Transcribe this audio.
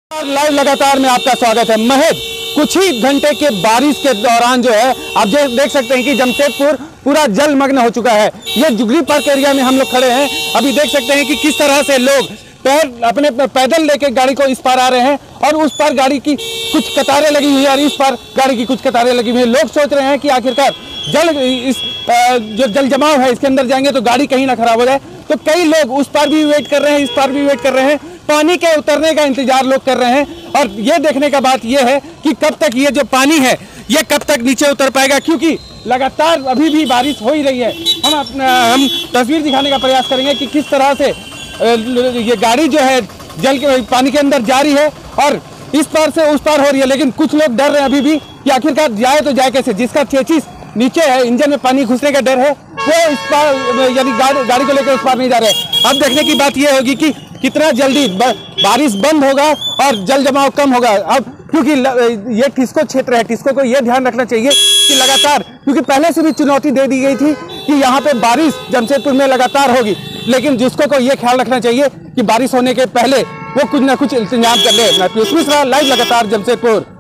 Live लगातार में आपका स्वागत है। महज कुछ ही घंटे के बारिश के दौरान जो है आप देख सकते हैं कि जमशेदपुर पूरा जलमग्न हो चुका है। ये जुगली पार्क एरिया में हम लोग खड़े हैं। अभी देख सकते हैं कि किस तरह से लोग अपने पैदल लेके गाड़ी को इस पार आ रहे हैं और उस पार गाड़ी की कुछ कतारें लगी हुई है और इस पार गाड़ी की कुछ कतारें लगी हुई है। लोग सोच रहे हैं कि आखिरकार जो जल जमाव है इसके अंदर जाएंगे तो गाड़ी कहीं ना खराब हो जाए। तो कई लोग उस पार भी वेट कर रहे हैं, इस पार भी वेट कर रहे हैं। पानी के उतरने का इंतजार लोग कर रहे हैं और ये देखने का बात ये है कि कब तक ये जो पानी है ये कब तक नीचे उतर पाएगा, क्योंकि लगातार अभी भी बारिश हो ही रही है। हम तस्वीर दिखाने का प्रयास करेंगे कि किस तरह से ये गाड़ी जो है पानी के अंदर जा रही है और इस पार से उस पार हो रही है। लेकिन कुछ लोग डर रहे हैं अभी भी कि आखिरकार जाए तो जाए कैसे। जिसका चेचिस नीचे है, इंजन में पानी घुसने का डर है, वो इस पार यानी गाड़ी को लेकर उस पार नहीं जा रहे। अब देखने की बात यह होगी कि कितना जल्दी बारिश बंद होगा और जल जमाव कम होगा। अब क्योंकि ये टिस्को क्षेत्र है, टिस्को को ये ध्यान रखना चाहिए कि लगातार, क्योंकि पहले से भी चुनौती दे दी गई थी कि यहाँ पे बारिश जमशेदपुर में लगातार होगी, लेकिन जिसको को ये ख्याल रखना चाहिए कि बारिश होने के पहले वो कुछ ना कुछ इंतजाम कर ले। मैं पीयूष मिश्रा, लाइव लगातार जमशेदपुर।